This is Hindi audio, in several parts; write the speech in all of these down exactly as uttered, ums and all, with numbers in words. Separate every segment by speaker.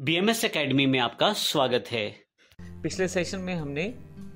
Speaker 1: बी एम एस एकेडमी में आपका स्वागत है।
Speaker 2: पिछले सेशन में हमने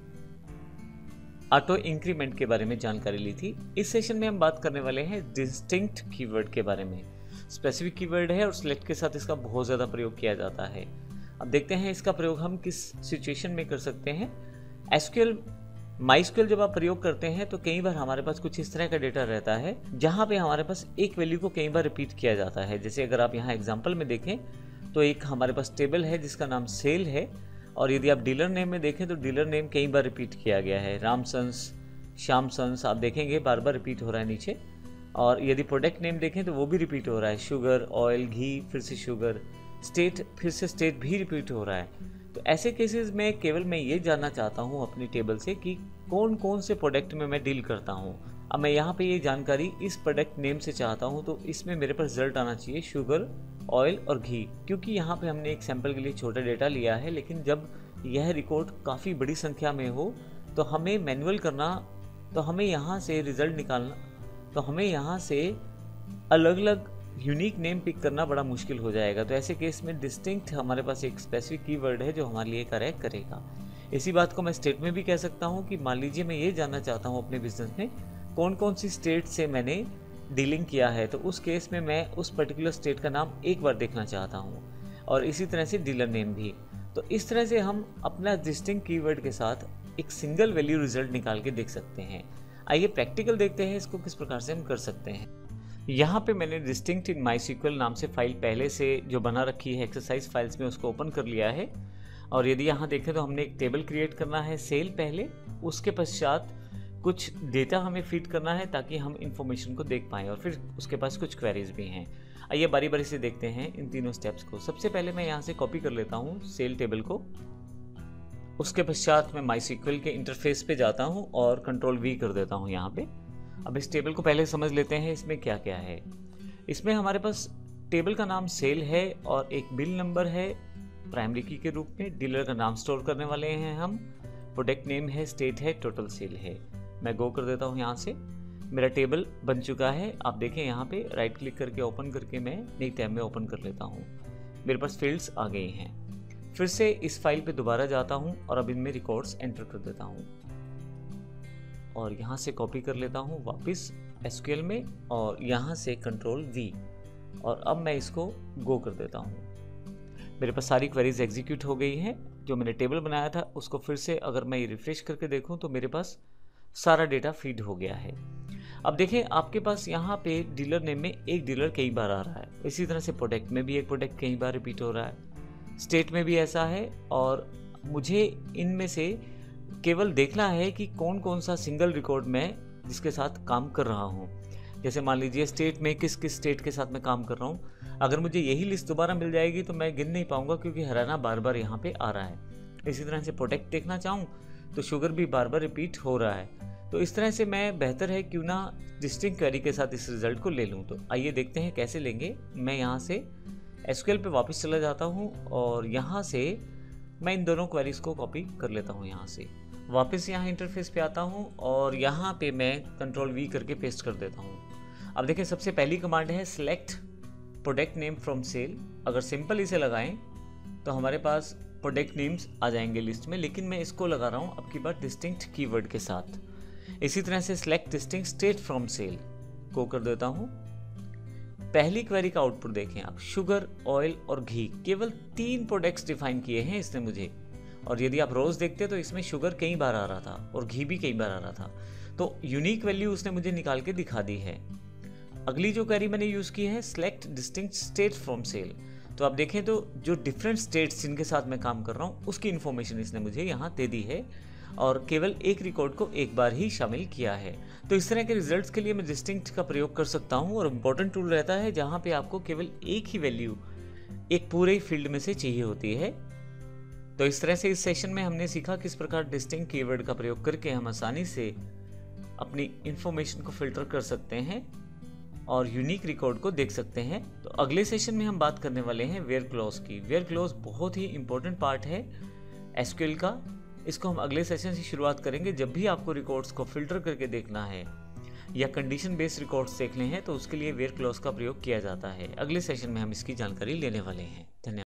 Speaker 2: ऑटो इंक्रीमेंट के बारे में जानकारी ली थी। इस सेशन में हम बात करने वाले हैं डिस्टिंक्ट कीवर्ड के बारे में। स्पेसिफिक कीवर्ड है और सिलेक्ट के साथ इसका बहुत ज़्यादा प्रयोग किया जाता है। अब देखते हैं इसका प्रयोग हम किस सिचुएशन में कर सकते हैं। एसक्यूएल माइस्क्यूएल जब आप प्रयोग करते हैं तो कई बार हमारे पास कुछ इस तरह का डेटा रहता है जहाँ पे हमारे पास एक वैल्यू को कई बार रिपीट किया जाता है। जैसे अगर आप यहाँ एग्जाम्पल में देखें तो एक हमारे पास टेबल है जिसका नाम सेल है, और यदि आप डीलर नेम में देखें तो डीलर नेम कई बार रिपीट किया गया है। रामसंस, श्यामसंस, आप देखेंगे बार बार रिपीट हो रहा है नीचे। और यदि प्रोडक्ट नेम देखें तो वो भी रिपीट हो रहा है, शुगर, ऑयल, घी, फिर से शुगर, स्टेट, फिर से स्टेट भी रिपीट हो रहा है। तो ऐसे केसेस में केवल मैं ये जानना चाहता हूँ अपनी टेबल से कि कौन कौन से प्रोडक्ट में मैं डील करता हूँ। अब मैं यहाँ पे ये जानकारी इस प्रोडक्ट नेम से चाहता हूँ, तो इसमें मेरे पास रिजल्ट आना चाहिए शुगर, ऑयल और घी। क्योंकि यहाँ पे हमने एक सैंपल के लिए छोटा डेटा लिया है, लेकिन जब यह रिकॉर्ड काफ़ी बड़ी संख्या में हो तो हमें मैनुअल करना, तो हमें यहाँ से रिजल्ट निकालना, तो हमें यहाँ से अलग अलग यूनिक नेम पिक करना बड़ा मुश्किल हो जाएगा। तो ऐसे केस में डिस्टिंक्ट हमारे पास एक स्पेसिफिक कीवर्ड है जो हमारे लिए कार्य करेगा। इसी बात को मैं स्टेट में भी कह सकता हूँ कि मान लीजिए मैं ये जानना चाहता हूँ अपने बिजनेस में कौन कौन सी स्टेट से मैंने डीलिंग किया है, तो उस केस में मैं उस पर्टिकुलर स्टेट का नाम एक बार देखना चाहता हूँ, और इसी तरह से डीलर नेम भी। तो इस तरह से हम अपना डिस्टिंक्ट कीवर्ड के साथ एक सिंगल वैल्यू रिजल्ट निकाल के देख सकते हैं। आइए प्रैक्टिकल देखते हैं इसको किस प्रकार से हम कर सकते हैं। यहाँ पे मैंने डिस्टिंक्ट इन माईएसक्यूएल नाम से फाइल पहले से जो बना रखी है एक्सरसाइज फाइल्स में, उसको ओपन कर लिया है। और यदि यहाँ देखें तो हमने एक टेबल क्रिएट करना है सेल पहले, उसके पश्चात कुछ डेटा हमें फीड करना है ताकि हम इंफॉर्मेशन को देख पाएँ, और फिर उसके पास कुछ क्वेरीज भी हैं। आइए बारी बारी से देखते हैं इन तीनों स्टेप्स को। सबसे पहले मैं यहाँ से कॉपी कर लेता हूँ सेल टेबल को। उसके पश्चात मैं माईएसक्यूएल के इंटरफेस पे जाता हूँ और कंट्रोल वी कर देता हूँ यहाँ पे। अब इस टेबल को पहले समझ लेते हैं इसमें क्या क्या है। इसमें हमारे पास टेबल का नाम सेल है और एक बिल नंबर है प्राइमरी की के रूप में। डीलर का नाम स्टोर करने वाले हैं हम। प्रोडक्ट नेम है, स्टेट है, टोटल सेल है। मैं गो कर देता हूँ यहाँ से। मेरा टेबल बन चुका है। आप देखें यहाँ पे राइट क्लिक करके ओपन करके मैं नई टैब में ओपन कर लेता हूँ। मेरे पास फील्ड्स आ गई हैं। फिर से इस फाइल पे दोबारा जाता हूँ और अब इनमें रिकॉर्ड्स एंटर कर देता हूँ, और यहाँ से कॉपी कर लेता हूँ वापस एसक्यूएल में, और यहाँ से कंट्रोल वी, और अब मैं इसको गो कर देता हूँ। मेरे पास सारी क्वेरीज एग्जीक्यूट हो गई हैं। जो मैंने टेबल बनाया था उसको फिर से अगर मैं रिफ्रेश करके देखूँ तो मेरे पास सारा डेटा फीड हो गया है। अब देखें आपके पास यहाँ पे डीलर नेम में एक डीलर कई बार आ रहा है, इसी तरह से प्रोडक्ट में भी एक प्रोडक्ट कई बार रिपीट हो रहा है, स्टेट में भी ऐसा है। और मुझे इनमें से केवल देखना है कि कौन कौन सा सिंगल रिकॉर्ड में जिसके साथ काम कर रहा हूँ। जैसे मान लीजिए स्टेट में किस किस स्टेट के साथ मैं काम कर रहा हूँ। अगर मुझे यही लिस्ट दोबारा मिल जाएगी तो मैं गिन नहीं पाऊंगा, क्योंकि हरियाणा बार बार यहाँ पे आ रहा है। इसी तरह से प्रोडक्ट देखना चाहूँ तो शुगर भी बार बार रिपीट हो रहा है। तो इस तरह से मैं बेहतर है क्यों ना डिस्टिंक्ट क्वेरी के साथ इस रिजल्ट को ले लूँ। तो आइए देखते हैं कैसे लेंगे। मैं यहाँ से एसक्यूएल पे वापस चला जाता हूँ और यहाँ से मैं इन दोनों क्वेरीज को कॉपी कर लेता हूँ। यहाँ से वापस यहाँ इंटरफेस पे आता हूँ और यहाँ पे मैं कंट्रोल वी करके पेस्ट कर देता हूँ। अब देखिए सबसे पहली कमांड है select product name from sale. अगर सिंपल इसे लगाएं तो हमारे पास प्रोडक्ट नेम्स आ जाएंगे लिस्ट में, लेकिन मैं इसको लगा रहा हूँ अब की बार डिस्टिंक्ट कीवर्ड के साथ। इसी तरह से select distinct state from sale को कर देता हूँ। पहली क्वेरी का आउटपुट देखें आप, शुगर, ऑयल और घी, केवल तीन प्रोडक्ट्स डिफाइन किए हैं इसने मुझे। और यदि आप रोज देखते तो इसमें शुगर कई बार आ रहा था और घी भी कई बार आ रहा था। तो यूनिक वैल्यू उसने मुझे निकाल के दिखा दी है। अगली जो क्वेरी मैंने यूज की है select distinct state from sale, तो आप देखें तो जो डिफरेंट स्टेट्स जिनके साथ मैं काम कर रहा हूँ उसकी इन्फॉर्मेशन इसने मुझे यहाँ दे दी है, और केवल एक रिकॉर्ड को एक बार ही शामिल किया है। तो इस तरह के रिजल्ट्स के लिए मैं डिस्टिंक्ट का प्रयोग कर सकता हूँ, और इम्पोर्टेंट टूल रहता है जहाँ पे आपको केवल एक ही वैल्यू एक पूरे ही फील्ड में से चाहिए होती है। तो इस तरह से इस सेशन में हमने सीखा किस प्रकार डिस्टिंक्ट कीवर्ड का प्रयोग करके हम आसानी से अपनी इंफॉर्मेशन को फिल्टर कर सकते हैं और यूनिक रिकॉर्ड को देख सकते हैं। तो अगले सेशन में हम बात करने वाले हैं वेयर क्लॉज की। वेयर क्लॉज बहुत ही इंपॉर्टेंट पार्ट है एसक्यूएल का। इसको हम अगले सेशन से शुरुआत करेंगे। जब भी आपको रिकॉर्ड्स को फिल्टर करके देखना है या कंडीशन बेस्ड रिकॉर्ड्स देखने हैं तो उसके लिए वेयर क्लॉज का प्रयोग किया जाता है। अगले सेशन में हम इसकी जानकारी लेने वाले हैं। धन्यवाद।